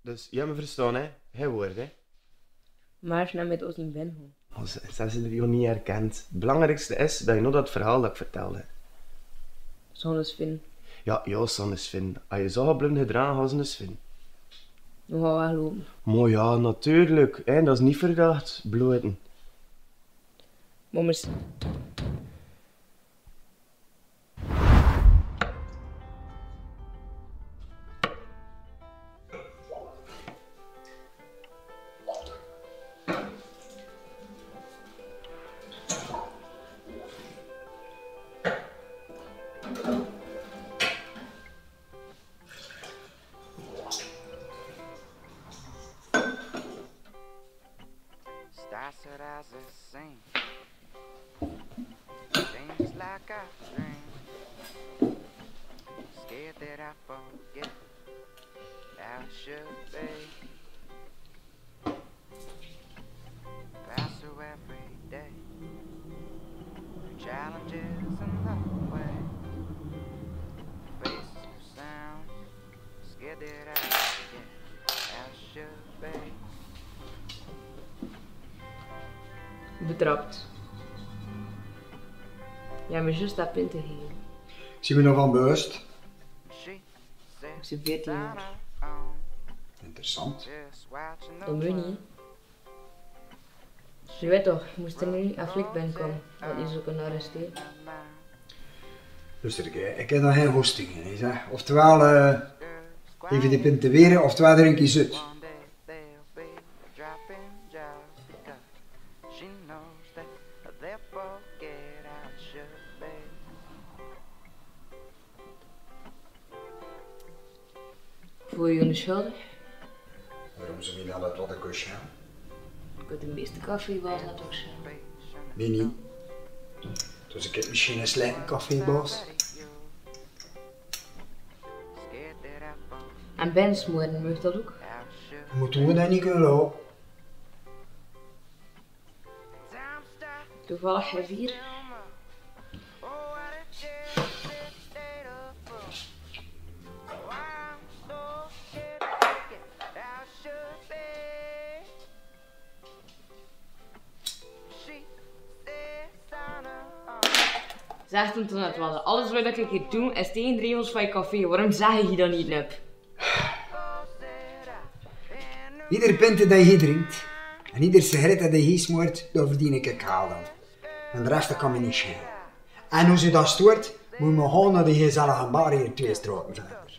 Dus, je hebt me verstaan, hè? Hij woord, hè? Maar snel met ons in ben. Ze is er hier niet herkend. Het belangrijkste is dat je nog dat verhaal dat ik vertelde. Zonder Sven. Ja, Sanne Sven. Als je zo gebleven gedragen, gaan ze een Sven. We gaan weglopen. Maar ja, natuurlijk. Hè? Dat is niet verdacht. Bloten. Mommers. Started as a sing, things like I dream. Scared that I forget how I should be. Pass through every day, challenges in the way. Faces of sound, scared that I forget how I should be. Betrapt. Ja, maar juist dat punt te geven. Ik zie me nog van bewust. Ik ben 14 jaar. Interessant. Dat moet je niet. Je weet toch, je moest er nu aan Flik ben komen, want die is ook een arresteren. Luister, ik heb nog geen goesting in. Zeg. Oftewel even die punten weren, oftewel er een keer zit. Voel je je onschuldig? Waarom ze niet aan het wat ik was gaan? Ik had de meeste koffiebaas net ook zijn. Nee, niet. Dus ik heb misschien een slechte koffiebaas. En Ben smoren, mag dat ook? Moeten we dat niet kunnen lopen? Toevallig heb 4. Zeg hem toen net wat. Alles wat ik hier doe is tegen de regels van je café. Waarom zeg je dat niet, Nup? Ieder pint dat je drinkt en ieder sigaret dat je smoort, daar verdien ik haal dan. En de rest dat kan me niet schelen. En als je dat stoort, moet je maar gaan naar die gezellige bar hier 2 straten verder.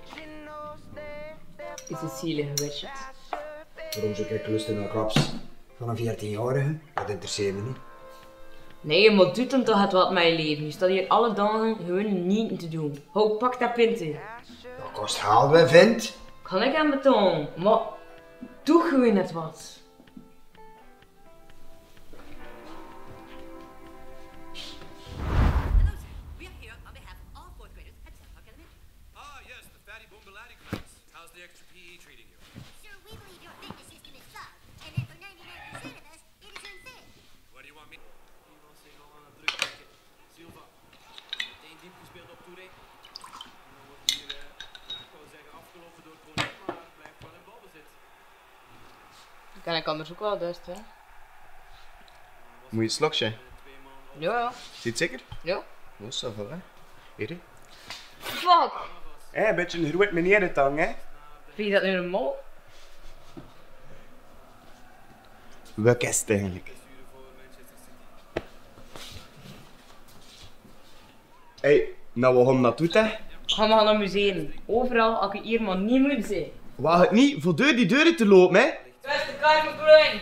Is het zielig, weet je? Waarom zou ik lusten naar klaps van een 14-jarige? Dat interesseert me niet. Nee, maar doet hem toch het wat met je leven. Je staat hier alle dagen gewoon niet te doen. Hou, pak dat pinten. Dat kost haal we vindt. Kan ik aan betonen, maar doe gewoon net wat. Kan ik anders ook wel best, hè? Moet je een slokje? Ja. Zit zeker? Ja. Dat is zo veel, hè? Hier, Fuck! hè? Een beetje een groot meneer de tang, hè? Vind je dat nu een mol? Wat is het eigenlijk? Hé, nou we gaan dat doen, hè? Ga maar naar een museum. Overal, als je hier maar niet moet zijn. Wacht het niet, voor die deuren te lopen, hè? Beste Carmen Bruin!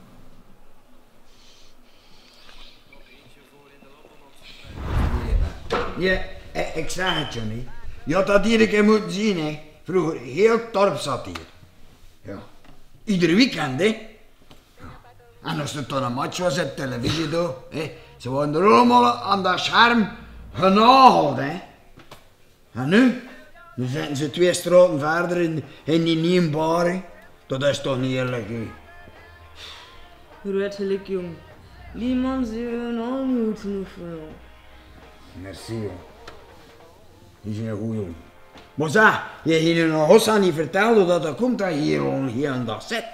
Ja, ik zeg het je niet. Je had dat hier een keer moeten zien, hè. Vroeger, heel het dorp zat hier. Ja. Ieder weekend, hè. Ja. En als er dan een match was op televisie, hè. Ze waren er allemaal aan dat scherm genageld, hè. En nu? Nu zitten ze 2 straten verder in die nieuwe bar, hè. Dat is toch niet eerlijk, hè. Ruidelijk, jong. Die man zijn al niet genoeg voor jou. Merci, joh. Die zijn een goeie jongen. Maar zeg, je hebt je nog Hossa niet verteld hoe dat komt dat je hier al hier een dag zit.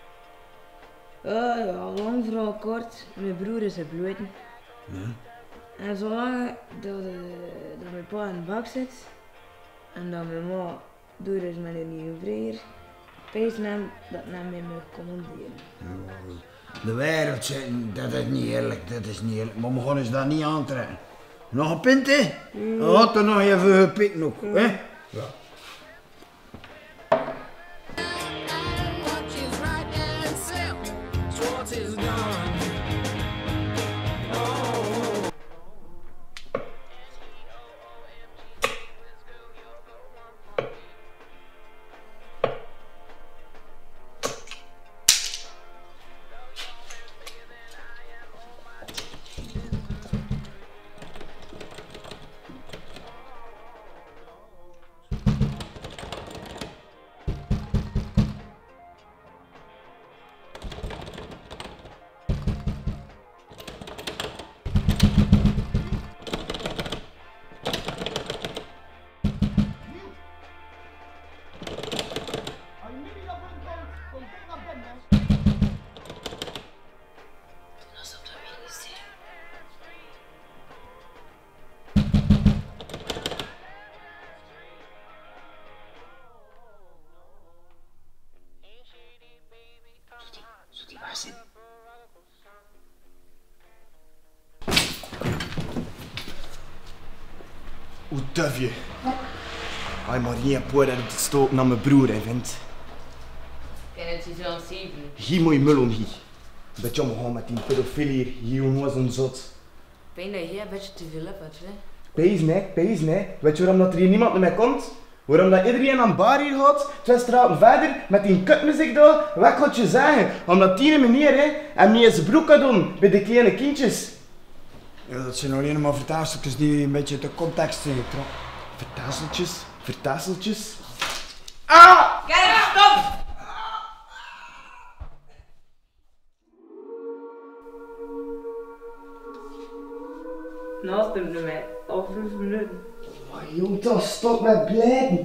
Ja, lang vooral kort. Mijn broer is gebloten. Ja. En zolang dat mijn pa in de bak zit en dat mijn ma door is met een nieuwe vrijer, pees hem dat naar mij mag commanderen. De wereld zitten, dat is niet eerlijk, dat is niet eerlijk. Maar we gaan eens dat niet aantrekken. Nog een pint, hè? Dan had er nog even gepikt nog, hè? Ja. Hoe durf je? Hij maar geen poort op te stoken naar mijn broer, hè, vindt. Ik ken het je zo zeven. Hier moet je mullen, hier. Dat je omgaan met die pedofiel hier, hier was een zot. Ik denk dat je een beetje te veel hebt, hè? Pees, nee. Weet je waarom dat er hier niemand naar mij komt? Waarom dat iedereen aan bar hier gaat, 2 straten verder, met die kutmuziek daar? Wat gaat je zeggen? Omdat die meneer, hè, en niet zijn broek kan doen bij de kleine kindjes. Ja, dat zijn alleen maar vertaalstukjes die een beetje de context zijn getrokken. Vertaseltjes. Ah! Kijk, stop! Naast hem naar mij, al 5 minuten. Oh, joh, toch stop met blijven.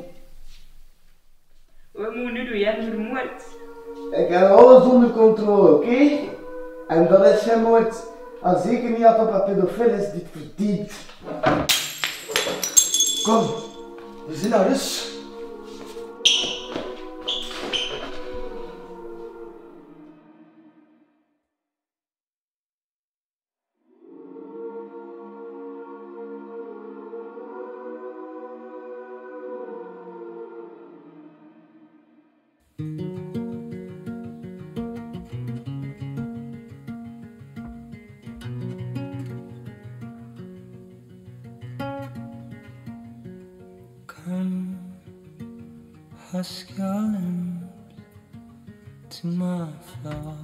Wat moet je nu doen? Je hebt me vermoord. Ik heb alles onder controle, oké? En dat is geen moord. En zeker niet dat op een pedofiel is die het verdient. Kom, we zijn naar rust. Come, husk your limbs to my floor.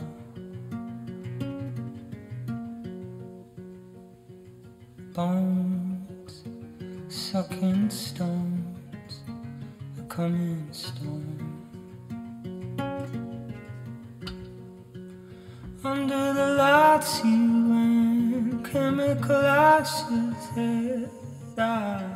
Bones, sucking stones, a coming storm. Under the lights you went, chemical ashes that I